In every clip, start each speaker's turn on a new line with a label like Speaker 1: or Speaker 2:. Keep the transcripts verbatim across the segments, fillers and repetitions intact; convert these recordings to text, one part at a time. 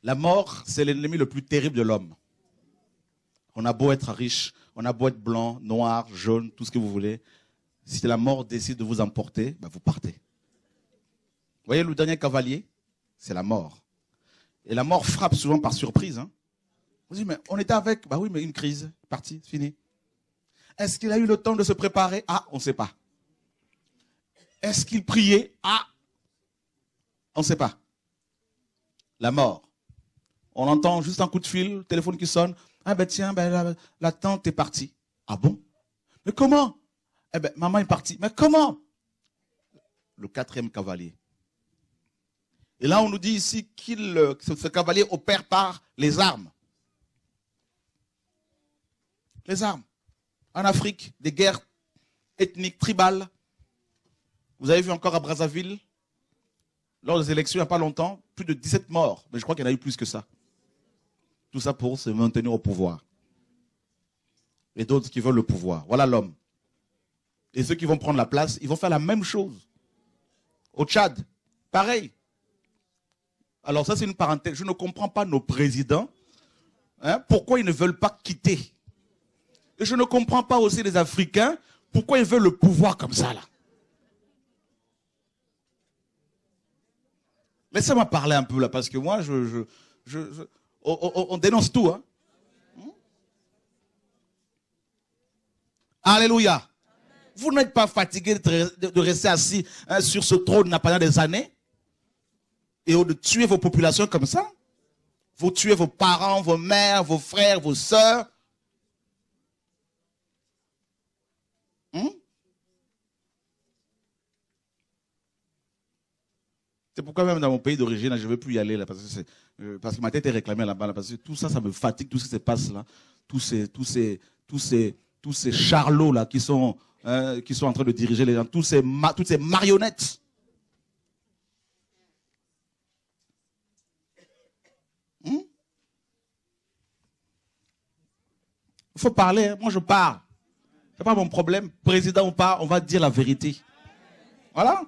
Speaker 1: La mort, c'est l'ennemi le plus terrible de l'homme. On a beau être riche, on a beau être blanc, noir, jaune, tout ce que vous voulez. Si la mort décide de vous emporter, ben vous partez. Vous voyez le dernier cavalier? C'est la mort. Et la mort frappe souvent par surprise. Hein. Vous dites, mais on était avec, bah oui, mais une crise, parti, fini. Est-ce qu'il a eu le temps de se préparer? Ah, on ne sait pas. Est-ce qu'il priait? Ah, on ne sait pas. La mort. On entend juste un coup de fil, téléphone qui sonne. Ah ben tiens, ben, la, la tante est partie. Ah bon? Mais comment? Eh ben, maman est partie. Mais comment? Le quatrième cavalier. Et là, on nous dit ici qu'il, ce, ce cavalier opère par les armes. Les armes. En Afrique, des guerres ethniques, tribales. Vous avez vu encore à Brazzaville, lors des élections il n'y a pas longtemps, plus de dix-sept morts. Mais je crois qu'il y en a eu plus que ça. Tout ça pour se maintenir au pouvoir. Et d'autres qui veulent le pouvoir. Voilà l'homme. Et ceux qui vont prendre la place, ils vont faire la même chose. Au Tchad, pareil. Alors ça, c'est une parenthèse. Je ne comprends pas nos présidents. Hein, pourquoi ils ne veulent pas quitter? Et je ne comprends pas aussi les Africains. Pourquoi ils veulent le pouvoir comme ça, là? Laissez-moi parler un peu, là, parce que moi, je... je, je, je on, on, on dénonce tout, hein. Hmm? Alléluia. Vous n'êtes pas fatigué de, de, de rester assis hein, sur ce trône pendant des années et de tuer vos populations comme ça? Vous tuez vos parents, vos mères, vos frères, vos sœurs. Hmm? C'est pourquoi même dans mon pays d'origine, je ne veux plus y aller là, parce que, c'est, euh, parce que ma tête est réclamée là-bas, là, parce que tout ça, ça me fatigue, tout ce qui se passe là, tous ces, tous ces, tous ces, tous ces charlots là qui sont, euh, qui sont en train de diriger les gens, tous ces, toutes ces marionnettes. Il hmm? faut parler, hein. Moi je parle. Ce n'est pas mon problème, président ou pas, on va dire la vérité. Voilà.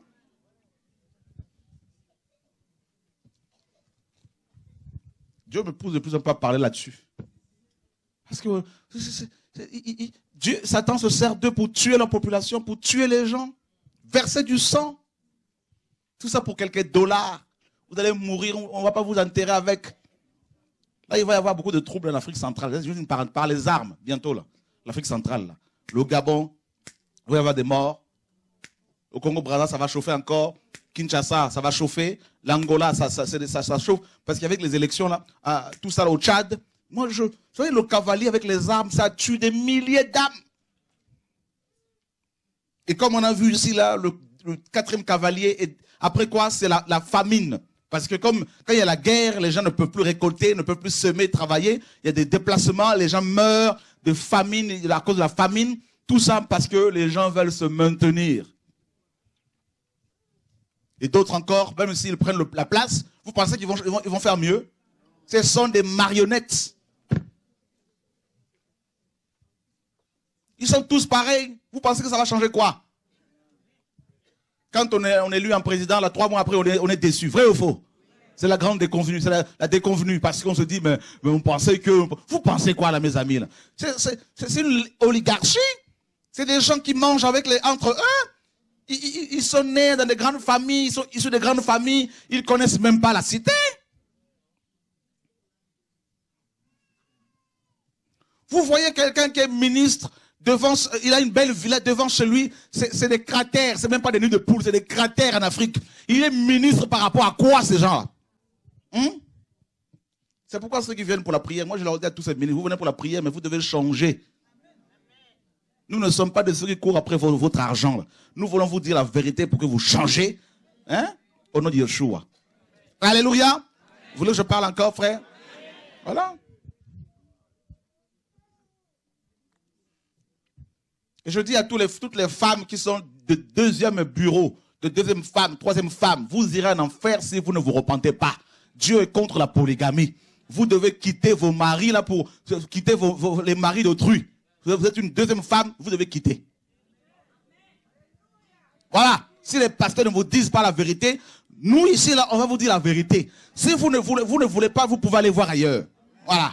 Speaker 1: Dieu me pousse de plus en plus à parler là-dessus. Parce que c'est, c'est, c'est, il, il, Dieu, Satan se sert d'eux pour tuer la population, pour tuer les gens, verser du sang. Tout ça pour quelques dollars. Vous allez mourir, on ne va pas vous enterrer avec. Là, il va y avoir beaucoup de troubles en Afrique centrale. C'est juste une parenthèse, par les armes, bientôt là. L'Afrique centrale, là. Le Gabon, il va y avoir des morts. Au Congo-Brazza, ça va chauffer encore. Kinshasa, ça va chauffer. L'Angola, ça, ça, ça, ça chauffe. Parce qu'avec les élections, là, euh, tout ça là, au Tchad, moi, je, vous savez, le cavalier avec les armes, ça tue des milliers d'âmes. Et comme on a vu ici, là, le, le quatrième cavalier, et après quoi, c'est la, la famine. Parce que comme quand il y a la guerre, les gens ne peuvent plus récolter, ne peuvent plus semer, travailler. Il y a des déplacements, les gens meurent de famine, à cause de la famine. Tout ça parce que les gens veulent se maintenir. Et d'autres encore, même s'ils prennent le, la place, vous pensez qu'ils vont, ils vont, ils vont faire mieux? Ce sont des marionnettes. Ils sont tous pareils. Vous pensez que ça va changer quoi? Quand on est, on est élu en président, là, trois mois après, on est, on est déçu. Vrai ou faux? C'est la grande déconvenue, c'est la, la déconvenue. Parce qu'on se dit, mais, mais on pensait que... Vous pensez quoi, là, mes amis là? C'est une oligarchie. C'est des gens qui mangent avec les, entre eux. Ils, ils, ils sont nés dans des grandes familles, ils sont issus de grandes familles, ils ne connaissent même pas la cité. Vous voyez quelqu'un qui est ministre, devant, il a une belle villa devant chez lui, c'est des cratères, c'est même pas des nids de poules, c'est des cratères en Afrique. Il est ministre par rapport à quoi ces gens-là? Hum? C'est pourquoi ceux qui viennent pour la prière, moi je leur dis à tous ces ministres, vous venez pour la prière, mais vous devez changer. Nous ne sommes pas de ceux qui courent après votre argent. Là. Nous voulons vous dire la vérité pour que vous changez. Hein? Au nom de Yeshua. Alléluia. Vous voulez que je parle encore, frère? Voilà. Et je dis à tous les, toutes les femmes qui sont de deuxième bureau, de deuxième femme, troisième femme, vous irez en enfer si vous ne vous repentez pas. Dieu est contre la polygamie. Vous devez quitter vos maris là pour quitter vos, vos, les maris d'autrui. Vous êtes une deuxième femme, vous devez quitter. Voilà. Si les pasteurs ne vous disent pas la vérité, Nous, ici, là, on va vous dire la vérité. Si vous ne voulez, vous ne voulez pas, vous pouvez aller voir ailleurs. Voilà.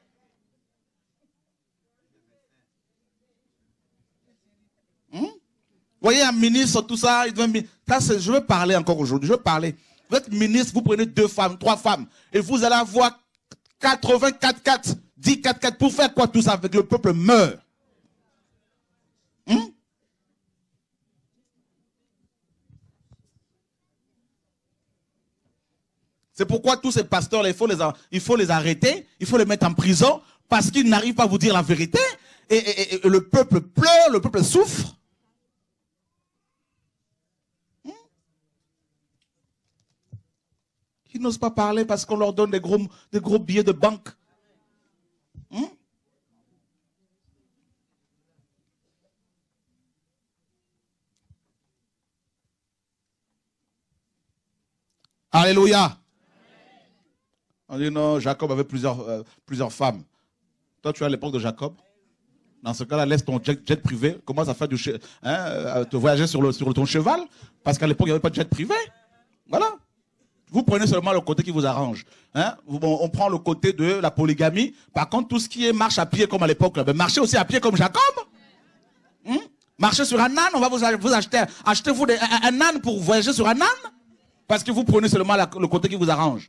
Speaker 1: Hmm? Vous voyez, un ministre, tout ça, il devait, ça je veux parler encore aujourd'hui. Je veux parler. Vous êtes ministre, vous prenez deux femmes, trois femmes, et vous allez avoir quatre-vingt-quatre quatre, dix quatre quatre. Pour faire quoi tout ça? Avec le peuple meurt. Hmm? C'est pourquoi tous ces pasteurs, là, il faut les, il faut les arrêter, il faut les mettre en prison, parce qu'ils n'arrivent pas à vous dire la vérité, et, et, et, et le peuple pleure, le peuple souffre. Hmm? Ils n'osent pas parler parce qu'on leur donne des gros, des gros billets de banque. Hmm? Alléluia. On dit non, Jacob avait plusieurs, euh, plusieurs femmes. Toi, tu es à l'époque de Jacob. Dans ce cas-là, laisse ton jet, jet privé. Commence à faire du hein, euh, te voyager sur, le, sur ton cheval. Parce qu'à l'époque, il n'y avait pas de jet privé. Voilà. Vous prenez seulement le côté qui vous arrange. Hein? On, on prend le côté de la polygamie. Par contre, tout ce qui est marche à pied comme à l'époque, ben marchez aussi à pied comme Jacob. Hum? Marchez sur un âne, on va vous, vous acheter, achetez-vous un, un âne pour voyager sur un âne. Parce que vous prenez seulement la, le côté qui vous arrange.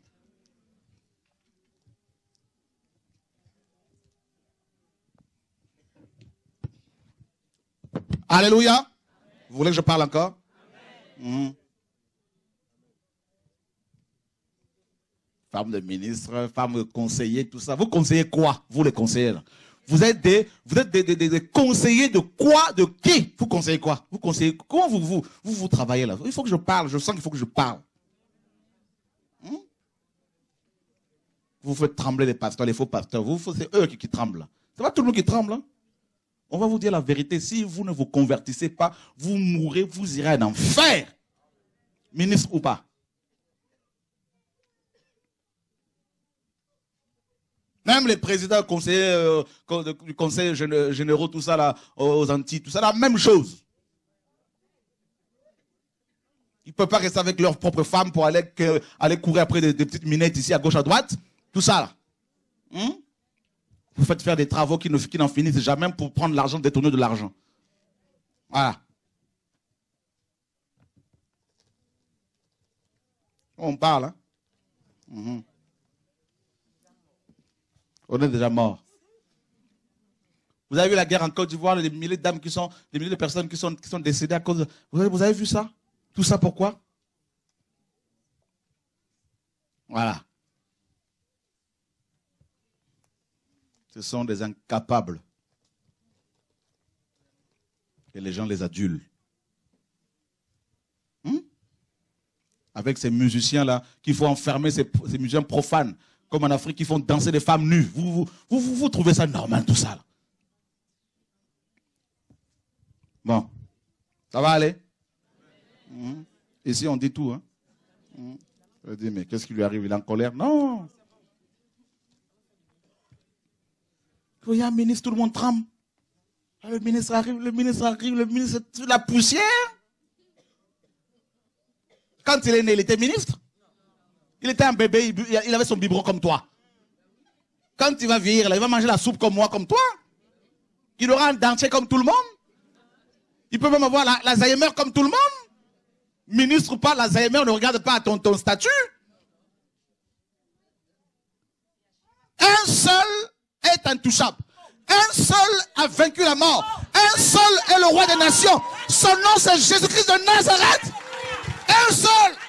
Speaker 1: Alléluia. Vous voulez que je parle encore? Mmh. Femme de ministre, femme de conseiller, tout ça. Vous conseillez quoi? Vous les conseillers là. Vous êtes des, vous êtes des, des, des, des conseillers de quoi? De qui? Vous conseillez quoi? Vous conseillez, comment vous vous, vous, vous travaillez là? Il faut que je parle, je sens qu'il faut que je parle. Mmh. Vous faites trembler les pasteurs, les faux pasteurs. Vous, c'est eux qui, qui tremblent. C'est pas tout le monde qui tremble. Hein? On va vous dire la vérité. Si vous ne vous convertissez pas, vous mourrez, vous irez en enfer. Ministre ou pas. Même les présidents conseillers, euh, du conseil généraux, tout ça là, aux Antilles, tout ça, la même chose. Ils ne peuvent pas rester avec leurs propres femmes pour aller, que, aller courir après des, des petites minettes ici à gauche à droite. Tout ça là. Hum? Vous faites faire des travaux qui, ne, qui n'en finissent jamais pour prendre l'argent, détourner de l'argent. Voilà. On parle, hein? Mmh. On est déjà mort. Vous avez vu la guerre en Côte d'Ivoire, les milliers de dames qui sont, les milliers de personnes qui sont, qui sont décédées à cause de... Vous avez, vous avez vu ça? Tout ça pourquoi? Voilà. Ce sont des incapables. Et les gens les adulent. Hmm? Avec ces musiciens-là, qu'il faut enfermer, ces, ces musiciens profanes, comme en Afrique, qui font danser des femmes nues. Vous, vous, vous, vous, vous trouvez ça normal, tout ça là? Bon. Ça va aller? Hmm? Ici, on dit tout. Hein? Hmm? Je dis, mais qu'est-ce qui lui arrive? Il est en colère? Non. Il y a un ministre, tout le monde tremble. Le ministre arrive, le ministre arrive, le ministre, la poussière. Quand il est né, il était ministre. Il était un bébé, il avait son biberon comme toi. Quand il va vieillir, là, il va manger la soupe comme moi, comme toi. Il aura un dentier comme tout le monde. Il peut même avoir l'Alzheimer comme tout le monde. Ministre ou pas, l'Alzheimer ne regarde pas à ton, ton statut. Un seul est intouchable. Un seul a vaincu la mort. Un seul est le roi des nations. Son nom c'est Jésus-Christ de Nazareth. Un seul.